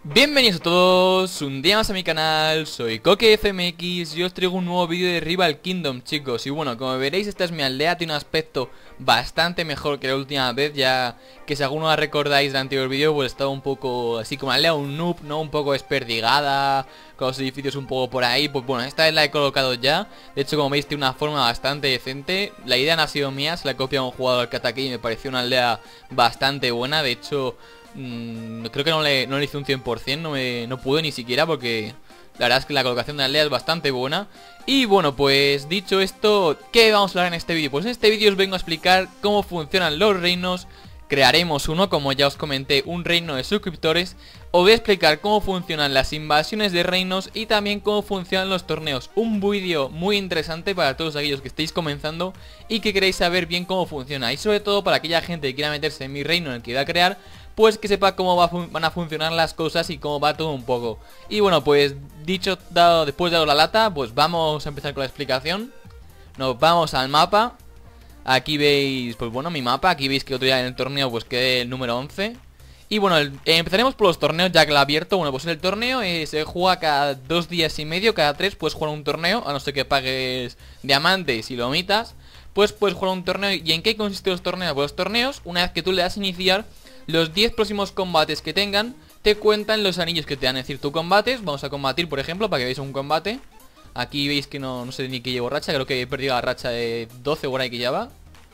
Bienvenidos a todos, un día más a mi canal, soy CoqueFMX y os traigo un nuevo vídeo de Rival Kingdom, chicos. Y bueno, como veréis, esta es mi aldea, tiene un aspecto bastante mejor que la última vez, ya que si alguno la recordáis del anterior vídeo, pues estaba un poco así como aldea, un noob, ¿no? Un poco desperdigada, con los edificios un poco por ahí. Pues bueno, esta vez la he colocado ya, de hecho como veis tiene una forma bastante decente. La idea no ha sido mía, se la he copiado a un jugador que ataque y me pareció una aldea bastante buena, de hecho... creo que no le hice un 100%, no pude ni siquiera porque la verdad es que la colocación de la aldea es bastante buena. Y bueno, pues dicho esto, ¿qué vamos a hablar en este vídeo? Pues en este vídeo os vengo a explicar cómo funcionan los reinos. Crearemos uno, como ya os comenté, un reino de suscriptores. Os voy a explicar cómo funcionan las invasiones de reinos y también cómo funcionan los torneos. Un vídeo muy interesante para todos aquellos que estéis comenzando y que queréis saber bien cómo funciona. Y sobre todo para aquella gente que quiera meterse en mi reino en el que voy a crear, pues que sepa cómo van a funcionar las cosas y cómo va todo un poco. Y bueno, pues dicho, después de dar la lata, pues vamos a empezar con la explicación. Nos vamos al mapa. Aquí veis, pues bueno, mi mapa. Aquí veis que otro día en el torneo pues quedé el número 11. Y bueno, empezaremos por los torneos ya que lo he abierto. Bueno, pues el torneo se juega cada 2 días y medio, cada 3 puedes jugar un torneo. A no ser que pagues diamantes y lo omitas, pues puedes jugar un torneo. ¿Y en qué consisten los torneos? Pues los torneos, una vez que tú le das a iniciar, los 10 próximos combates que tengan te cuentan los anillos que te dan. Es decir, tú combates, vamos a combatir por ejemplo, para que veáis un combate. Aquí veis que no sé ni qué llevo racha, creo que he perdido la racha de 12 por ahí que lleva.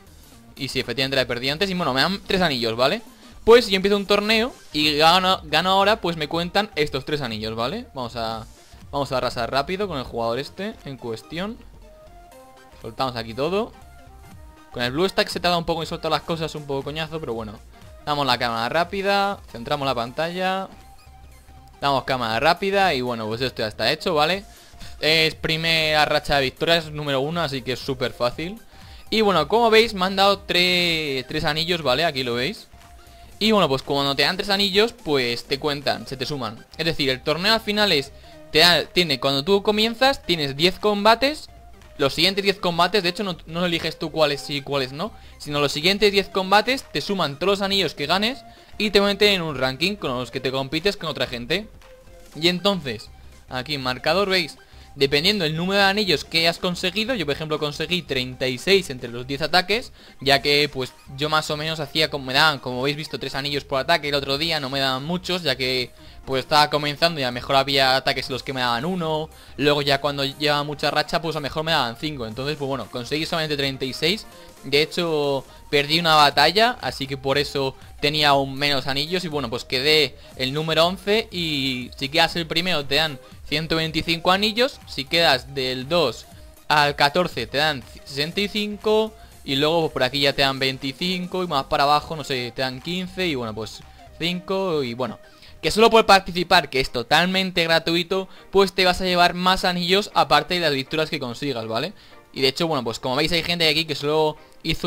Y sí, efectivamente la he perdido antes. Y bueno, me dan 3 anillos, ¿vale? Pues yo empiezo un torneo y gano ahora, pues me cuentan estos 3 anillos, ¿vale? Vamos a arrasar rápido con el jugador este en cuestión. Soltamos aquí todo. Con el Blue Stack se tarda un poco en soltar las cosas, un poco coñazo, pero bueno. Damos la cámara rápida, centramos la pantalla, damos cámara rápida y bueno, pues esto ya está hecho, ¿vale? Es primera racha de victorias, número 1, así que es súper fácil. Y bueno, como veis me han dado 3 anillos, ¿vale? Aquí lo veis. Y bueno, pues cuando te dan 3 anillos, pues te cuentan, se te suman. Es decir, el torneo al final cuando tú comienzas, tienes 10 combates. Los siguientes 10 combates, de hecho no eliges tú cuáles sí y cuáles no, sino los siguientes 10 combates te suman todos los anillos que ganes y te meten en un ranking con los que te compites con otra gente. Y entonces, aquí en marcador veis, dependiendo del número de anillos que has conseguido, yo por ejemplo conseguí 36 entre los 10 ataques, ya que pues yo más o menos hacía como me daban, como habéis visto, 3 anillos por ataque. El otro día no me daban muchos, ya que pues estaba comenzando y a lo mejor había ataques en los que me daban 1. Luego ya cuando llevaba mucha racha, pues a lo mejor me daban 5. Entonces pues bueno, conseguí solamente 36. De hecho perdí una batalla, así que por eso tenía aún menos anillos. Y bueno, pues quedé el número 11. Y si quedas el primero te dan 125 anillos. Si quedas del 2 al 14 te dan 65. Y luego pues, por aquí ya te dan 25. Y más para abajo, no sé, te dan 15. Y bueno, pues 5 y bueno, que solo por participar, que es totalmente gratuito, pues te vas a llevar más anillos aparte de las victorias que consigas, ¿vale? Y de hecho, bueno, pues como veis hay gente aquí que solo hizo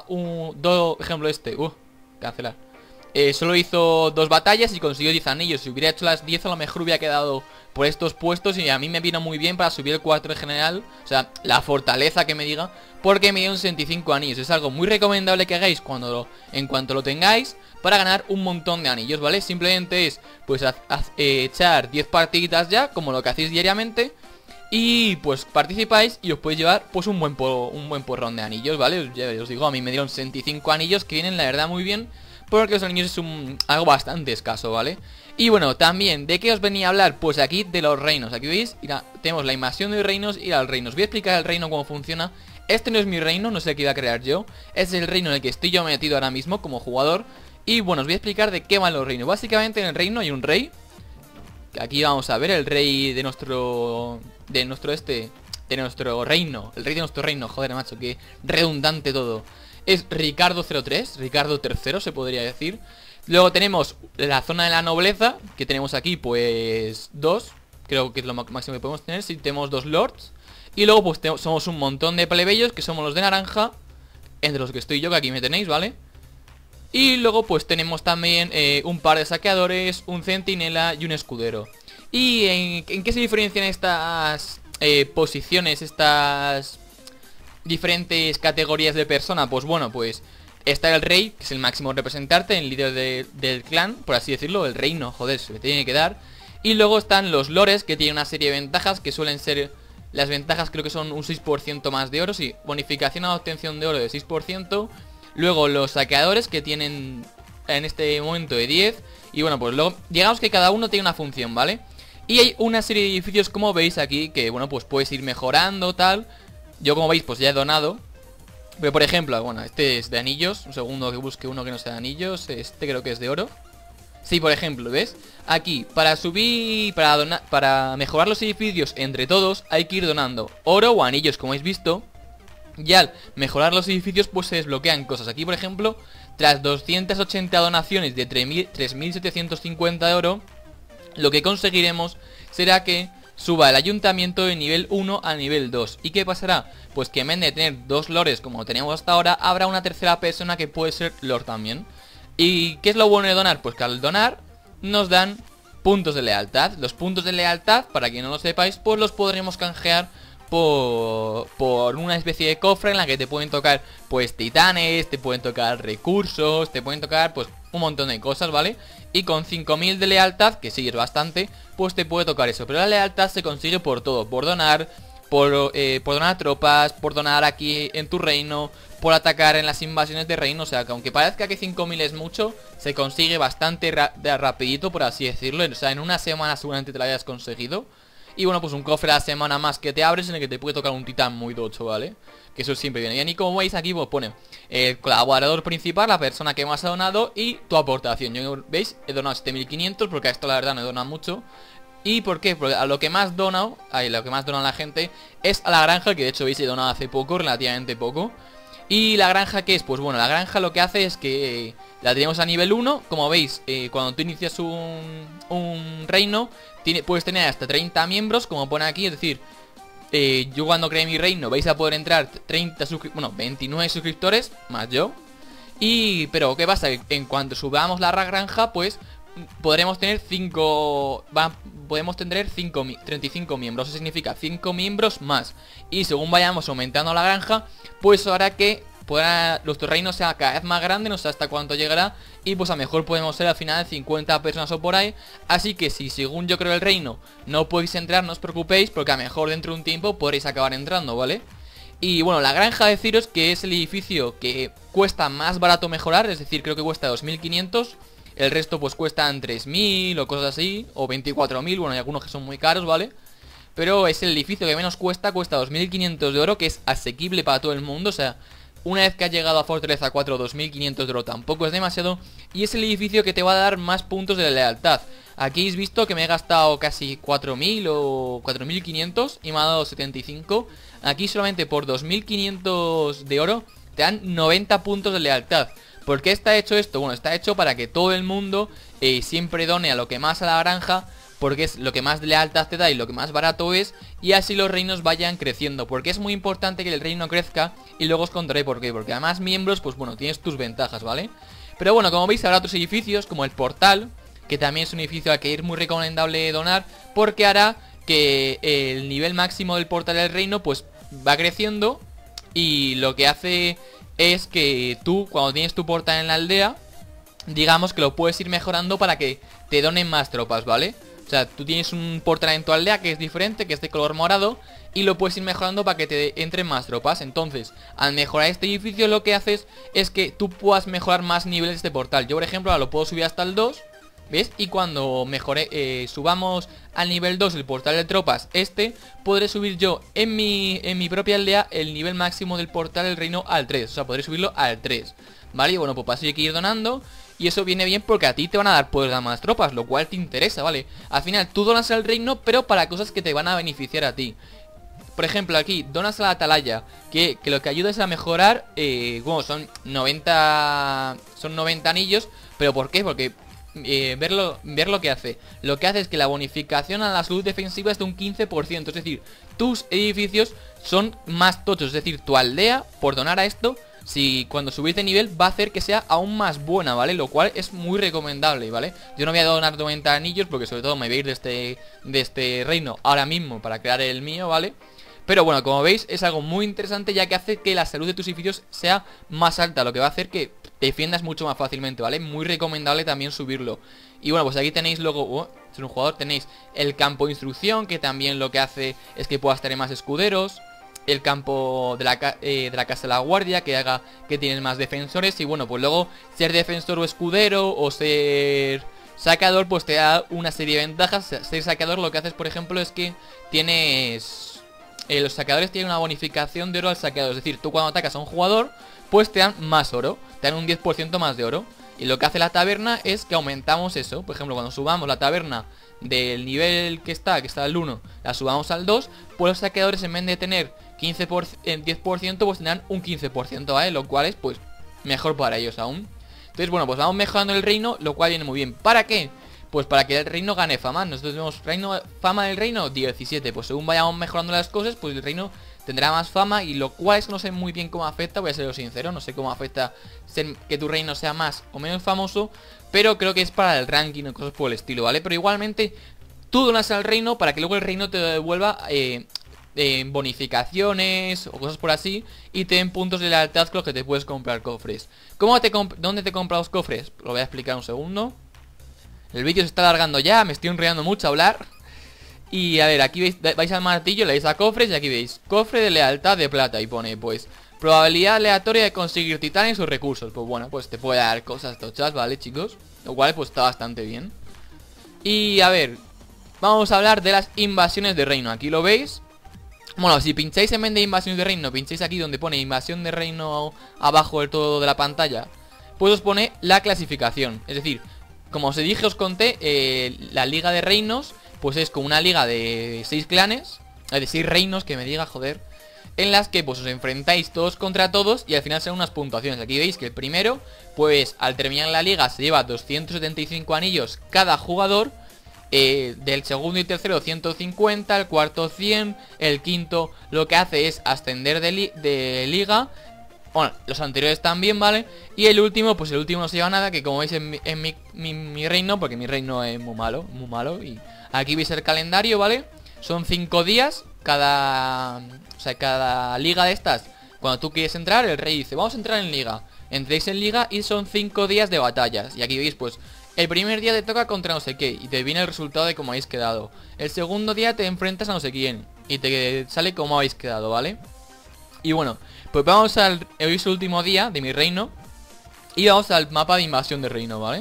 ejemplo cancelar. Solo hizo 2 batallas y consiguió 10 anillos. Si hubiera hecho las 10 a lo mejor hubiera quedado por estos puestos y a mí me vino muy bien para subir el 4 en general. O sea, la fortaleza que me diga, porque me dieron 65 anillos. Es algo muy recomendable que hagáis en cuanto lo tengáis, para ganar un montón de anillos, ¿vale? Simplemente es pues echar 10 partiditas ya, como lo que hacéis diariamente. Y pues participáis y os podéis llevar pues un buen porrón de anillos, ¿vale? Ya os digo, a mí me dieron 65 anillos que vienen la verdad muy bien, porque los anillos es algo bastante escaso, ¿vale? Y bueno, también, ¿de qué os venía a hablar? Pues aquí de los reinos. Aquí veis, mira, tenemos la invasión de reinos y al reino. Os voy a explicar el reino cómo funciona. Este no es mi reino, no sé qué iba a crear yo. Es el reino en el que estoy yo metido ahora mismo como jugador. Y bueno, os voy a explicar de qué van los reinos. Básicamente en el reino hay un rey. Aquí vamos a ver el rey de nuestro reino. El rey de nuestro reino, joder macho, que redundante todo. Es Ricardo 03, Ricardo III se podría decir. Luego tenemos la zona de la nobleza, que tenemos aquí pues 2. Creo que es lo máximo que podemos tener. Si tenemos 2 lords. Y luego pues somos un montón de plebeyos, que somos los de naranja, entre los que estoy yo, que aquí me tenéis, ¿vale? Y luego pues tenemos también un par de saqueadores, un centinela y un escudero. ¿Y en qué se diferencian estas posiciones, estas diferentes categorías de persona? Pues bueno, pues está el rey, que es el máximo representante, el líder del clan, por así decirlo, el reino, joder, se le tiene que dar. Y luego están los lores, que tienen una serie de ventajas, que suelen ser... Las ventajas creo que son un 6% más de oro, sí, bonificación a obtención de oro de 6%. Luego los saqueadores, que tienen en este momento de 10. Y bueno, pues luego, digamos que cada uno tiene una función, ¿vale? Y hay una serie de edificios, como veis aquí, que bueno, pues puedes ir mejorando, tal. Yo, como veis, pues ya he donado. Pero por ejemplo, bueno, este es de anillos. Un segundo que busque uno que no sea de anillos. Este creo que es de oro. Sí, por ejemplo, ¿ves? Aquí, para subir, para mejorar los edificios entre todos, hay que ir donando oro o anillos, como habéis visto. Y al mejorar los edificios, pues se desbloquean cosas. Aquí, por ejemplo, tras 280 donaciones de 3.750 de oro, lo que conseguiremos será que suba el ayuntamiento de nivel 1 a nivel 2. ¿Y qué pasará? Pues que en vez de tener 2 lores como tenemos hasta ahora, habrá una tercera persona que puede ser lord también. ¿Y qué es lo bueno de donar? Pues que al donar nos dan puntos de lealtad. Los puntos de lealtad, para quien no lo sepáis, pues los podremos canjear por una especie de cofre en la que te pueden tocar pues titanes, te pueden tocar recursos, te pueden tocar pues un montón de cosas, ¿vale? Y con 5000 de lealtad, que sí es bastante, pues te puede tocar eso. Pero la lealtad se consigue por todo, por donar, por donar tropas, por donar aquí en tu reino, por atacar en las invasiones de reino. O sea, que aunque parezca que 5000 es mucho, se consigue bastante rapidito, por así decirlo. O sea, en una semana seguramente te lo hayas conseguido. Y bueno, pues un cofre a la semana más que te abres en el que te puede tocar un titán muy tocho, ¿vale? Que eso siempre viene bien. Y como veis aquí, pues pone el colaborador principal, la persona que más ha donado y tu aportación. Yo, ¿veis? He donado 7500 porque a esto la verdad no he donado mucho. ¿Y por qué? Porque a lo que más dona, lo que más dona la gente es a la granja, que de hecho veis he donado hace poco, relativamente poco. ¿Y la granja qué es? Pues bueno, la granja lo que hace es que la tenemos a nivel 1. Como veis, cuando tú inicias un reino, puedes tener hasta 30 miembros, como pone aquí. Es decir, yo cuando creé mi reino vais a poder entrar 29 suscriptores, más yo. Pero ¿qué pasa? En cuanto subamos la granja, pues podremos tener 35 miembros. Eso significa 5 miembros más. Y según vayamos aumentando la granja, pues eso hará que nuestro reino sea cada vez más grande. No sé hasta cuánto llegará. Y pues a lo mejor podemos ser al final 50 personas o por ahí. Así que si según yo creo el reino no podéis entrar, no os preocupéis, porque a lo mejor dentro de un tiempo podréis acabar entrando, ¿vale? Y bueno, la granja, deciros que es el edificio que cuesta más barato mejorar. Es decir, creo que cuesta 2500. El resto pues cuestan 3000 o cosas así, o 24000, bueno, hay algunos que son muy caros, ¿vale? Pero es el edificio que menos cuesta 2500 de oro, que es asequible para todo el mundo. O sea, una vez que has llegado a Fortaleza 4, 2500 de oro tampoco es demasiado. Y es el edificio que te va a dar más puntos de lealtad. Aquí habéis visto que me he gastado casi 4000 o 4500 y me ha dado 75. Aquí solamente por 2500 de oro te dan 90 puntos de lealtad. ¿Por qué está hecho esto? Bueno, está hecho para que todo el mundo siempre done a lo que más a la granja, porque es lo que más lealtad te da y lo que más barato es, y así los reinos vayan creciendo. Porque es muy importante que el reino crezca, y luego os contaré por qué. Porque además miembros, pues bueno, tienes tus ventajas, ¿vale? Pero bueno, como veis habrá otros edificios, como el portal, que también es un edificio al que es muy recomendable donar, porque hará que el nivel máximo del portal del reino pues va creciendo, y lo que hace es que tú, cuando tienes tu portal en la aldea, digamos que lo puedes ir mejorando para que te donen más tropas, ¿vale? O sea, tú tienes un portal en tu aldea que es diferente, que es de color morado, y lo puedes ir mejorando para que te entren más tropas. Entonces, al mejorar este edificio, lo que haces es que tú puedas mejorar más niveles de este portal. Yo, por ejemplo, ahora lo puedo subir hasta el 2, ¿ves? Y cuando subamos al nivel 2 el portal de tropas podré subir yo en mi propia aldea el nivel máximo del portal del reino al 3. O sea, podré subirlo al 3, ¿vale? Y bueno, pues así hay que ir donando. Y eso viene bien porque a ti te van a dar poder dar más tropas, lo cual te interesa, ¿vale? Al final tú donas al reino, pero para cosas que te van a beneficiar a ti. Por ejemplo, aquí, donas a la atalaya, que lo que ayuda es a mejorar, bueno, son 90 anillos. ¿Pero por qué? Porque ver lo que hace. Lo que hace es que la bonificación a la salud defensiva es de un 15%. Es decir, tus edificios son más tochos. Es decir, tu aldea, por donar a esto, si cuando subís de nivel va a hacer que sea aún más buena, ¿vale? Lo cual es muy recomendable, ¿vale? Yo no voy a donar 90 anillos porque sobre todo me voy a ir de este reino ahora mismo para crear el mío, ¿vale? Pero bueno, como veis es algo muy interesante, ya que hace que la salud de tus edificios sea más alta, lo que va a hacer que te defiendas mucho más fácilmente, ¿vale? Muy recomendable también subirlo. Y bueno, pues aquí tenéis luego, si un jugador tenéis el campo de instrucción, que también lo que hace es que puedas tener más escuderos. El campo de la casa de la guardia, que haga que tienes más defensores. Y bueno, pues luego ser defensor o escudero o ser saqueador, pues te da una serie de ventajas. Ser saqueador lo que haces, por ejemplo, es que tienes... los saqueadores tienen una bonificación de oro al saqueador. Es decir, tú cuando atacas a un jugador, pues te dan más oro. Te dan un 10% más de oro. Y lo que hace la taberna es que aumentamos eso. Por ejemplo, cuando subamos la taberna del nivel que está al 1, la subamos al 2, pues los saqueadores, en vez de tener 10%, pues tendrán un 15%, ¿vale? Lo cual es, pues, mejor para ellos aún. Entonces, bueno, pues vamos mejorando el reino, lo cual viene muy bien. ¿Para qué? Pues para que el reino gane fama. Nosotros tenemos fama del reino 17. Pues según vayamos mejorando las cosas, pues el reino tendrá más fama. Y lo cual es que no sé muy bien cómo afecta, voy a ser sincero. No sé cómo afecta que tu reino sea más o menos famoso, pero creo que es para el ranking o cosas por el estilo, ¿vale? Pero igualmente tú donas al reino para que luego el reino te devuelva bonificaciones o cosas por así, y te den puntos de lealtad con los que te puedes comprar cofres. ¿Dónde te compras los cofres? Lo voy a explicar un segundo. El vídeo se está alargando ya, me estoy enrollando mucho a hablar. Y a ver, aquí vais al martillo, le dais a cofres y aquí veis cofre de lealtad de plata y pone pues probabilidad aleatoria de conseguir titanes o recursos. Pues bueno, pues te puede dar cosas tochas, ¿vale, chicos? Lo cual pues está bastante bien. Y a ver, vamos a hablar de las invasiones de reino. Aquí lo veis. Bueno, si pincháis en vez de invasiones de reino, pincháis aquí donde pone invasión de reino abajo del todo de la pantalla, pues os pone la clasificación. Es decir, como os dije, os conté, la liga de reinos, pues es como una liga de 6 clanes, de 6 reinos, que me diga, joder, en las que pues os enfrentáis todos contra todos y al final son unas puntuaciones. Aquí veis que el primero, pues al terminar la liga se lleva 275 anillos cada jugador. Del segundo y tercero 150, el cuarto 100, el quinto lo que hace es ascender de liga. Bueno, los anteriores también, ¿vale? Y el último, pues el último no se lleva nada, que como veis en mi reino, porque mi reino es muy malo. Y aquí veis el calendario, ¿vale? Son 5 días cada... O sea, cada liga de estas, cuando tú quieres entrar, el rey dice, vamos a entrar en liga. Entréis en liga y son 5 días de batallas. Y aquí veis, pues, el primer día te toca contra no sé qué y te viene el resultado de cómo habéis quedado. El segundo día te enfrentas a no sé quién y te sale cómo habéis quedado, ¿vale? Y bueno, pues vamos al último día de mi reino y vamos al mapa de invasión de reino, ¿vale?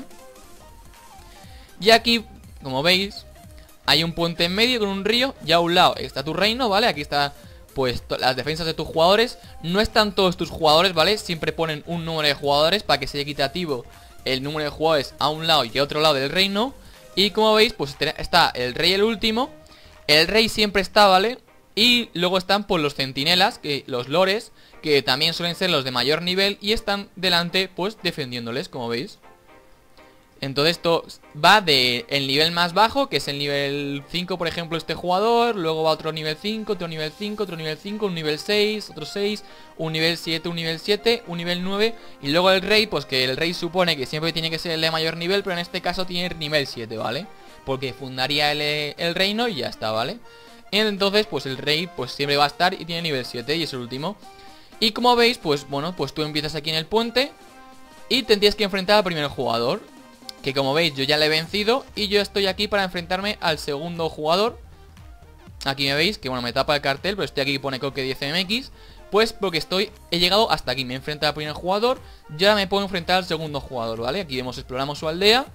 Y aquí, como veis, hay un puente en medio con un río y a un lado está tu reino, ¿vale? Aquí está, pues, las defensas de tus jugadores. No están todos tus jugadores, ¿vale? Siempre ponen un número de jugadores para que sea equitativo el número de jugadores a un lado y a otro lado del reino. Y como veis, pues está el rey el último. El rey siempre está, ¿vale? Y luego están pues los centinelas, los lores, que también suelen ser los de mayor nivel y están delante pues defendiéndoles, como veis. Entonces esto va de el nivel más bajo, que es el nivel 5, por ejemplo, este jugador. Luego va otro nivel 5, otro nivel 5, otro nivel 5, un nivel 6, otro 6, un nivel 7, un nivel 7, un nivel 9. Y luego el rey, pues que el rey supone que siempre tiene que ser el de mayor nivel, pero en este caso tiene nivel 7, ¿vale? Porque fundaría el reino y ya está, ¿vale? Entonces, pues el rey pues siempre va a estar y tiene nivel 7 y es el último. Y como veis, pues bueno, pues tú empiezas aquí en el puente y te tienes que enfrentar al primer jugador, que como veis yo ya le he vencido y yo estoy aquí para enfrentarme al segundo jugador. Aquí me veis que bueno, me tapa el cartel, pero estoy aquí y pone Coque 10MX. Pues porque he llegado hasta aquí, me he enfrentado al primer jugador, ya me puedo enfrentar al segundo jugador, ¿vale? Aquí vemos, exploramos su aldea.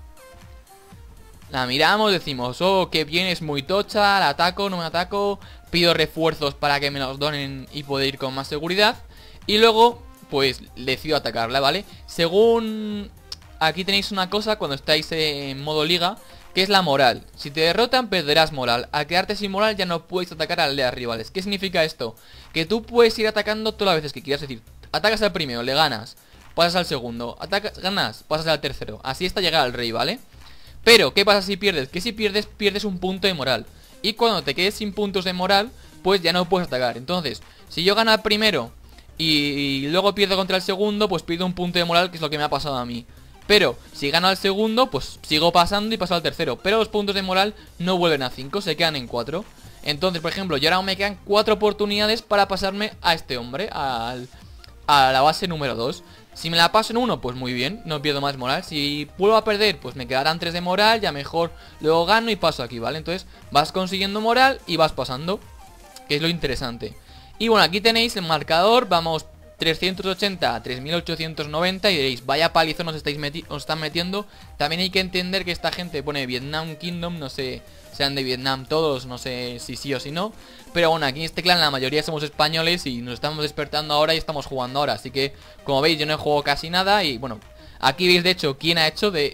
La miramos, decimos, oh, qué bien, es muy tocha, la ataco, no me ataco. Pido refuerzos para que me los donen y poder ir con más seguridad. Y luego, pues, decido atacarla, ¿vale? Según... Aquí tenéis una cosa cuando estáis en modo liga, que es la moral. Si te derrotan, perderás moral. Al quedarte sin moral ya no puedes atacar a aldeas rivales. ¿Qué significa esto? Que tú puedes ir atacando todas las veces que quieras. Es decir, atacas al primero, le ganas, pasas al segundo, atacas, ganas, pasas al tercero. Así hasta llegar al rey, ¿vale? Pero, ¿qué pasa si pierdes? Que si pierdes, pierdes un punto de moral. Y cuando te quedes sin puntos de moral, pues ya no puedes atacar. Entonces, si yo gano al primero y luego pierdo contra el segundo, pues pierdo un punto de moral, que es lo que me ha pasado a mí. Pero, si gano al segundo, pues sigo pasando y paso al tercero. Pero los puntos de moral no vuelven a 5, se quedan en 4. Entonces, por ejemplo, yo ahora me quedan 4 oportunidades para pasarme a este hombre, a la base número 2. Si me la paso en 1, pues muy bien, no pierdo más moral. Si vuelvo a perder, pues me quedarán 3 de moral, ya mejor luego gano y paso aquí, ¿vale? Entonces vas consiguiendo moral y vas pasando, que es lo interesante. Y bueno, aquí tenéis el marcador, vamos 380 a 3890 y diréis, vaya palizón os están metiendo. También hay que entender que esta gente pone Vietnam Kingdom, no sé, sean de Vietnam todos, no sé si sí o si no. Pero bueno, aquí en este clan la mayoría somos españoles y nos estamos despertando ahora y estamos jugando ahora. Así que, como veis, yo no he jugado casi nada y bueno, aquí veis de hecho quién ha hecho de...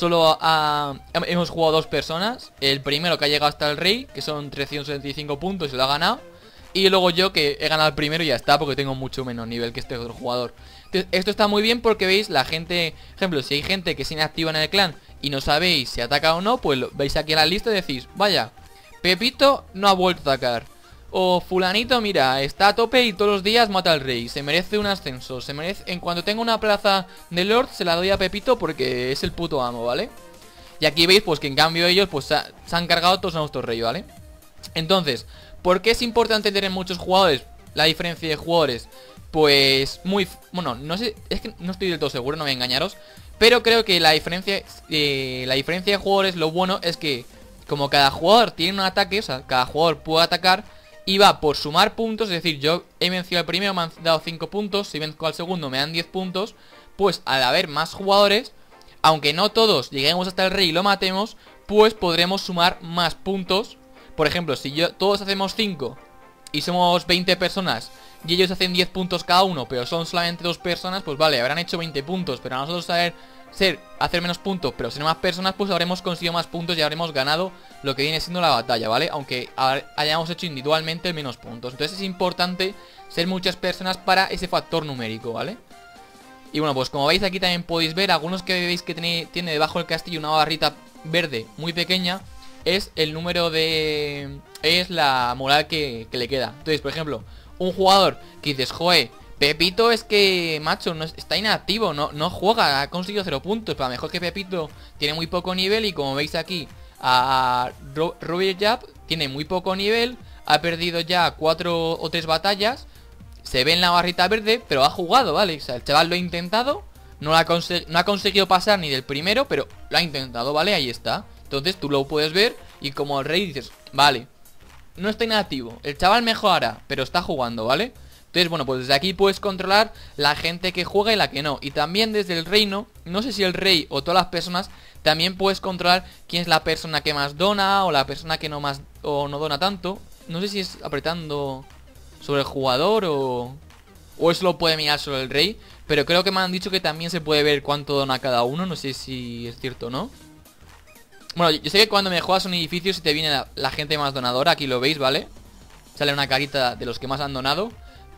hemos jugado 2 personas. El primero que ha llegado hasta el rey, que son 375 puntos y lo ha ganado. Y luego yo que he ganado el primero y ya está, porque tengo mucho menos nivel que este otro jugador. Entonces, esto está muy bien porque veis la gente... Ejemplo, si hay gente que se inactiva en el clan y no sabéis si ataca o no, pues lo veis aquí en la lista y decís, vaya, Pepito no ha vuelto a atacar. O fulanito, mira, está a tope y todos los días mata al rey. Se merece un ascenso, se merece... En cuanto tenga una plaza de Lord, se la doy a Pepito porque es el puto amo, ¿vale? Y aquí veis pues que en cambio ellos pues se han cargado todos a nuestro rey, ¿vale? Entonces... ¿por qué es importante tener muchos jugadores? La diferencia de jugadores, pues muy... Bueno, no sé, es que no estoy del todo seguro, no voy a engañaros. Pero creo que la diferencia de jugadores, lo bueno es que como cada jugador tiene un ataque, o sea, cada jugador puede atacar y va por sumar puntos. Es decir, yo he vencido al primero, me han dado 5 puntos, si venzo al segundo me dan 10 puntos. Pues al haber más jugadores, aunque no todos lleguemos hasta el rey y lo matemos, pues podremos sumar más puntos. Por ejemplo, si todos hacemos 5 y somos 20 personas y ellos hacen 10 puntos cada uno, pero son solamente 2 personas, pues vale, habrán hecho 20 puntos. Pero a nosotros hacer menos puntos, pero ser más personas, pues habremos conseguido más puntos y habremos ganado lo que viene siendo la batalla, ¿vale? Aunque hayamos hecho individualmente menos puntos. Entonces es importante ser muchas personas para ese factor numérico, ¿vale? Y bueno, pues como veis aquí también podéis ver algunos que veis que tiene debajo del castillo una barrita verde muy pequeña. Es el número de... es la moral que le queda. Entonces, por ejemplo, un jugador que dices, joe, Pepito es que, macho, no está inactivo, no juega, ha conseguido 0 puntos. Pero a lo mejor que Pepito tiene muy poco nivel y como veis aquí, a Robert Jab tiene muy poco nivel, ha perdido ya 4 o 3 batallas, se ve en la barrita verde, pero ha jugado, ¿vale? O sea, el chaval lo ha intentado, no ha conseguido pasar ni del primero, pero lo ha intentado, ¿vale? Ahí está. Entonces tú lo puedes ver y como el rey dices, vale, no está inactivo, el chaval mejorará, pero está jugando, ¿vale? Entonces, bueno, pues desde aquí puedes controlar la gente que juega y la que no. Y también desde el reino, no sé si el rey o todas las personas, también puedes controlar quién es la persona que más dona o la persona que no más o no dona tanto. No sé si es apretando sobre el jugador o eso lo puede mirar solo el rey. Pero creo que me han dicho que también se puede ver cuánto dona cada uno, no sé si es cierto o no. Bueno, yo sé que cuando me juegas un edificio si te viene la gente más donadora, aquí lo veis, ¿vale? Sale una carita de los que más han donado.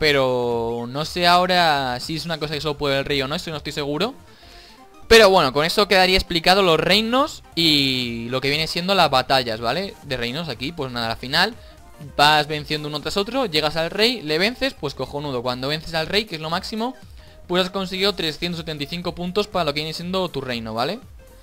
Pero no sé ahora si es una cosa que solo puede el rey o no, eso no estoy seguro. Pero bueno, con eso quedaría explicado los reinos y lo que viene siendo las batallas, ¿vale? De reinos aquí, pues nada, al final vas venciendo uno tras otro, llegas al rey, le vences, pues cojonudo. Cuando vences al rey, que es lo máximo, pues has conseguido 375 puntos para lo que viene siendo tu reino, ¿vale?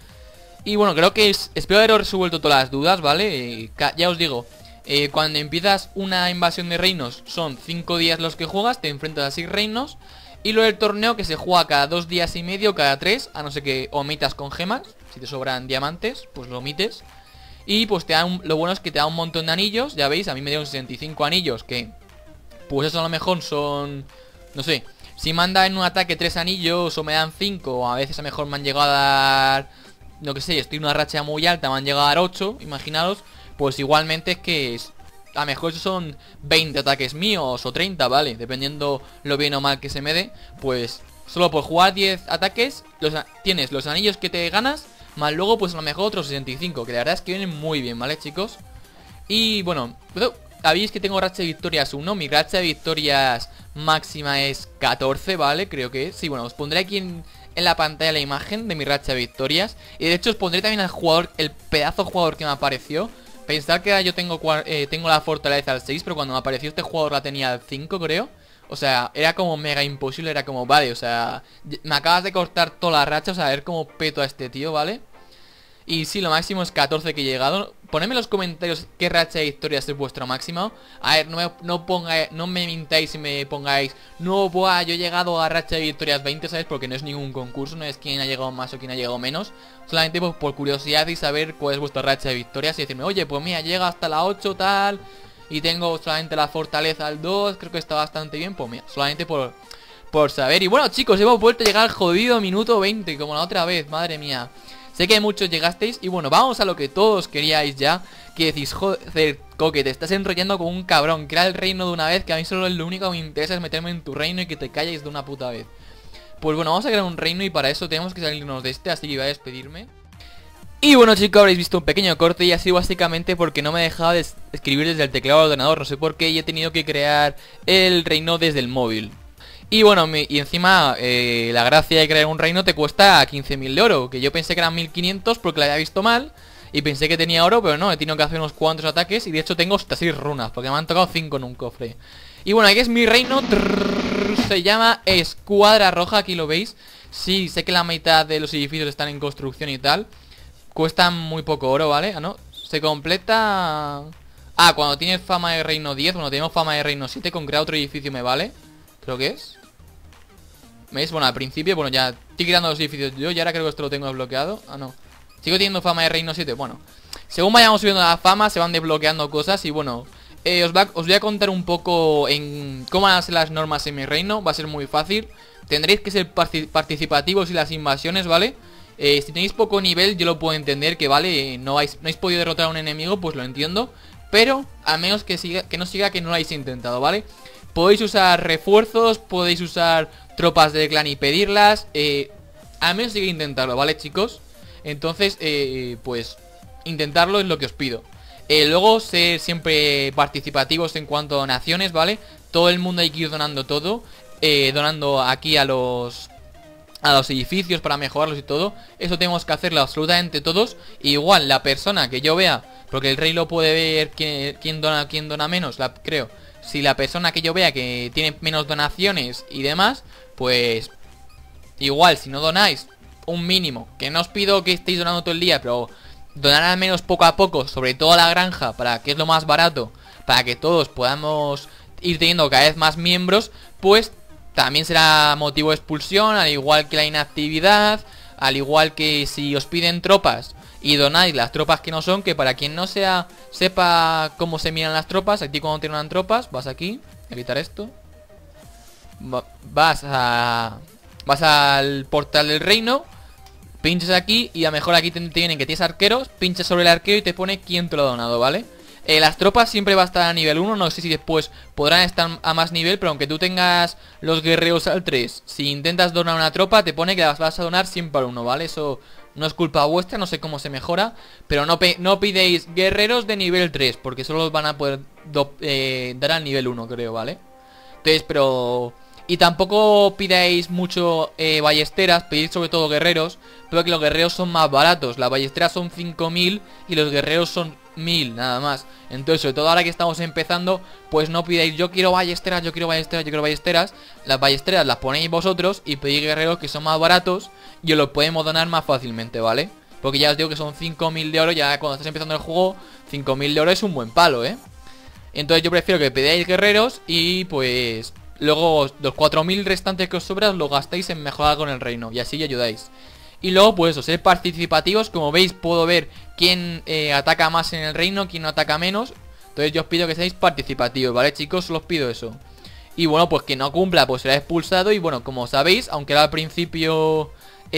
Y bueno, creo que espero haber resuelto todas las dudas, ¿vale? Ya os digo, cuando empiezas una invasión de reinos son 5 días los que juegas, te enfrentas a 6 reinos. Y lo del torneo que se juega cada 2 días y medio, cada 3, a no ser que omitas con gemas. Si te sobran diamantes, pues lo omites. Y pues lo bueno es que te da un montón de anillos, ya veis, a mí me dieron 65 anillos, que pues eso a lo mejor son, no sé, si manda en un ataque 3 anillos o me dan 5, o a veces a lo mejor me han llegado a dar... No que sé, estoy en una racha muy alta, me han llegado a dar 8, imaginaros. Pues igualmente es que a lo mejor esos son 20 ataques míos o 30, ¿vale? Dependiendo lo bien o mal que se me dé. Pues solo por jugar 10 ataques tienes los anillos que te ganas, más luego pues a lo mejor otros 65, que la verdad es que vienen muy bien, ¿vale, chicos? Y bueno, sabéis que tengo racha de victorias 1, mi racha de victorias máxima es 14, ¿vale? Creo que es. Sí, bueno, os pondré aquí en la pantalla la imagen de mi racha de victorias. Y de hecho os pondré también al jugador, el pedazo jugador que me apareció. Pensad que yo tengo la fortaleza al 6, pero cuando me apareció este jugador la tenía al 5, creo. O sea, era como mega imposible, era como, vale, o sea, me acabas de cortar toda la racha, o sea, a ver cómo peto a este tío, ¿vale? Y sí, lo máximo es 14 que he llegado. ponedme en los comentarios qué racha de victorias es vuestra máxima. A ver, no me mintáis y me pongáis, no, buah, yo he llegado a racha de victorias 20, ¿sabes? Porque no es ningún concurso, no es quién ha llegado más o quién ha llegado menos. Solamente pues, por curiosidad y saber cuál es vuestra racha de victorias y decirme, oye, pues mira, llega hasta la 8 tal, y tengo solamente la fortaleza al 2, creo que está bastante bien, pues mira, solamente por saber. Y bueno, chicos, hemos vuelto a llegar al jodido minuto 20, como la otra vez, madre mía. Sé que muchos llegasteis y bueno, vamos a lo que todos queríais ya. Que decís, joder, Coque, te estás enrollando como un cabrón. Crea el reino de una vez, que a mí solo lo único que me interesa es meterme en tu reino y que te calles de una puta vez. Pues bueno, vamos a crear un reino y para eso tenemos que salirnos de este, así que voy a despedirme. Y bueno, chicos, habréis visto un pequeño corte y ha sido básicamente porque no me he dejado de escribir desde el teclado del ordenador. No sé por qué y he tenido que crear el reino desde el móvil. Y bueno, y encima la gracia de crear un reino te cuesta 15.000 de oro. Que yo pensé que eran 1.500 porque la había visto mal. Y pensé que tenía oro, pero no, he tenido que hacer unos cuantos ataques. Y de hecho tengo hasta 6 runas, porque me han tocado 5 en un cofre. Y bueno, aquí es mi reino. Se llama Escuadra Roja, aquí lo veis. Sí, sé que la mitad de los edificios están en construcción y tal. Cuestan muy poco oro, ¿vale? Ah, no, se completa... Ah, cuando tienes fama de reino 10. Bueno, tenemos fama de reino 7. Con crear otro edificio me vale. Creo que es. ¿Veis? Bueno, al principio, bueno, ya estoy creando los edificios yo. Y ahora creo que esto lo tengo desbloqueado. Ah, no. Sigo teniendo fama de reino 7. Bueno, según vayamos subiendo la fama, se van desbloqueando cosas. Y bueno, os voy a contar un poco en cómo van a ser las normas en mi reino. Va a ser muy fácil. Tendréis que ser participativos y las invasiones, ¿vale? Si tenéis poco nivel, yo lo puedo entender, que vale, no habéis podido derrotar a un enemigo, pues lo entiendo. Pero, a menos que no siga que no lo hayáis intentado, ¿vale? Podéis usar refuerzos, podéis usar tropas del clan y pedirlas. Al menos hay que intentarlo, ¿vale, chicos? Entonces, pues, intentarlo es lo que os pido. Luego, ser siempre participativos en cuanto a donaciones, ¿vale? Todo el mundo hay que ir donando todo. Donando aquí a los edificios para mejorarlos y todo. Eso tenemos que hacerlo absolutamente todos. Igual, la persona que yo vea, porque el rey lo puede ver quién dona menos, creo. Si la persona que yo vea que tiene menos donaciones y demás, pues igual, si no donáis un mínimo, que no os pido que estéis donando todo el día, pero donar al menos poco a poco, sobre todo a la granja, para que es lo más barato, para que todos podamos ir teniendo cada vez más miembros, pues también será motivo de expulsión, al igual que la inactividad, al igual que si os piden tropas y donáis las tropas que no son, que para quien no sepa cómo se miran las tropas, aquí cuando te donan tropas, vas aquí, a quitar esto, vas al portal del reino, pinchas aquí y a lo mejor aquí te tienen que tienes arqueros, pinchas sobre el arquero y te pone quién te lo ha donado, ¿vale? Las tropas siempre va a estar a nivel 1, no sé si después podrán estar a más nivel, pero aunque tú tengas los guerreros al 3, si intentas donar una tropa te pone que las vas a donar siempre al 1, ¿vale? Eso no es culpa vuestra, no sé cómo se mejora, pero no pidéis guerreros de nivel 3, porque solo los van a poder dar al nivel 1, creo, ¿vale? Entonces, pero... Y tampoco pidáis mucho ballesteras, pedid sobre todo guerreros, pero que los guerreros son más baratos. Las ballesteras son 5.000 y los guerreros son 1.000 nada más. Entonces, sobre todo ahora que estamos empezando, pues no pidáis yo quiero ballesteras, yo quiero ballesteras, yo quiero ballesteras. Las ballesteras las ponéis vosotros y pedís guerreros que son más baratos y os los podemos donar más fácilmente, ¿vale? Porque ya os digo que son 5.000 de oro, ya cuando estás empezando el juego, 5.000 de oro es un buen palo, ¿eh? Entonces yo prefiero que pedáis guerreros y pues... Luego los 4.000 restantes que os sobran los gastáis en mejorar con el reino y así ayudáis. Y luego pues eso, ser participativos. Como veis puedo ver quién ataca más en el reino, quién no ataca menos. Entonces yo os pido que seáis participativos, ¿vale, chicos? Solo os pido eso. Y bueno, pues quien no cumpla pues será expulsado. Y bueno, como sabéis, aunque al principio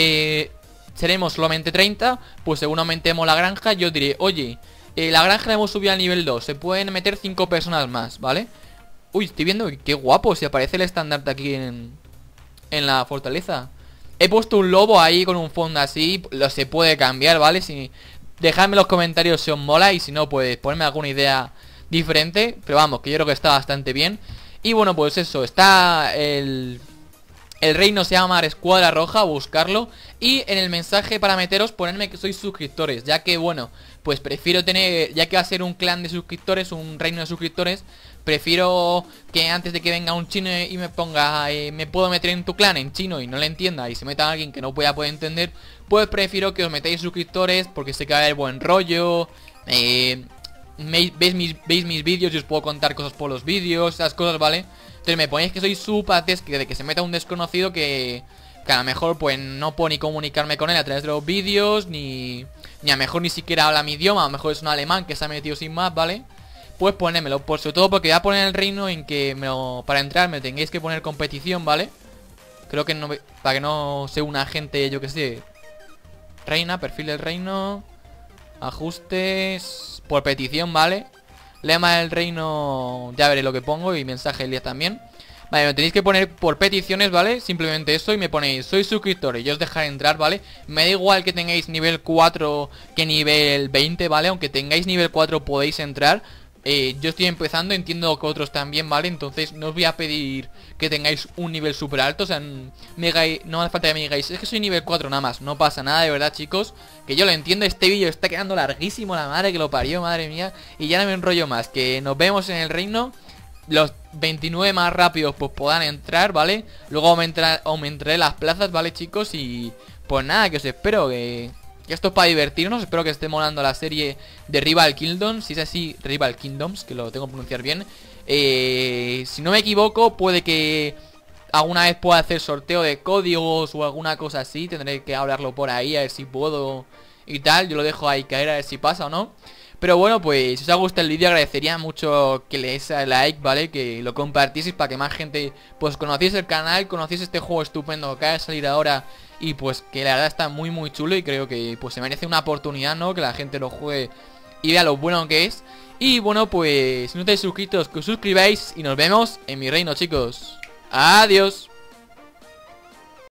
seremos solamente 30, pues según aumentemos la granja yo diré, oye, la granja la hemos subido al nivel 2, se pueden meter 5 personas más, ¿vale? Uy, estoy viendo qué guapo, si aparece el estandarte aquí en la fortaleza. He puesto un lobo ahí con un fondo así, se puede cambiar, ¿vale? Dejadme en los comentarios si os mola y si no, pues ponerme alguna idea diferente. Pero vamos, que yo creo que está bastante bien. Y bueno, pues eso, está el reino se llama Escuadra Roja, buscarlo. Y en el mensaje para meteros, ponerme que sois suscriptores, ya que bueno, pues prefiero tener, ya que va a ser un clan de suscriptores, un reino de suscriptores, prefiero que antes de que venga un chino y me ponga, me puedo meter en tu clan en chino y no le entienda y se meta a alguien que no pueda poder entender, pues prefiero que os metáis suscriptores porque sé que va a haber buen rollo, veis mis vídeos y os puedo contar cosas por los vídeos, esas cosas, ¿vale? Entonces me ponéis que soy súper de que se meta un desconocido que a lo mejor pues no puedo ni comunicarme con él a través de los vídeos, ni a lo mejor ni siquiera habla mi idioma, a lo mejor es un alemán que se ha metido sin más, ¿vale? Pues ponérmelo, por sobre todo porque voy a poner el reino en que para entrar me tengáis que poner competición, ¿vale? Creo que no, para que no sea una gente, yo que sé. Reina, perfil del reino, ajustes, por petición, ¿vale? Lema del reino, ya veré lo que pongo, y mensaje del día también. Vale, me tenéis que poner por peticiones, ¿vale? Simplemente eso, y me ponéis, soy suscriptor y yo os dejaré entrar, ¿vale? Me da igual que tengáis nivel 4 que nivel 20, ¿vale? Aunque tengáis nivel 4 podéis entrar. Yo estoy empezando, entiendo que otros también, ¿vale? Entonces no os voy a pedir que tengáis un nivel súper alto. O sea, no hace falta que me digáis, es que soy nivel 4 nada más. No pasa nada, de verdad, chicos. Que yo lo entiendo, este vídeo está quedando larguísimo, la madre que lo parió, madre mía. Y ya no me enrollo más, que nos vemos en el reino. Los 29 más rápidos pues puedan entrar, ¿vale? Luego aumentaré las plazas, ¿vale, chicos? Y pues nada, que os espero que esto es para divertirnos. Espero que esté molando la serie de Rival Kingdoms. Si es así, Rival Kingdoms, que lo tengo que pronunciar bien. Si no me equivoco, puede que alguna vez pueda hacer sorteo de códigos o alguna cosa así. Tendré que hablarlo por ahí, a ver si puedo y tal. Yo lo dejo ahí caer a ver si pasa o no. Pero bueno, pues si os ha gustado el vídeo agradecería mucho que le deis a like, ¿vale? Que lo compartieseis para que más gente pues conociese el canal, conociese este juego estupendo que acaba de salir ahora. Y pues que la verdad está muy muy chulo y creo que pues se merece una oportunidad, ¿no? Que la gente lo juegue y vea lo bueno que es. Y bueno, pues si no estáis suscritos, que os suscribáis y nos vemos en mi reino, chicos. Adiós.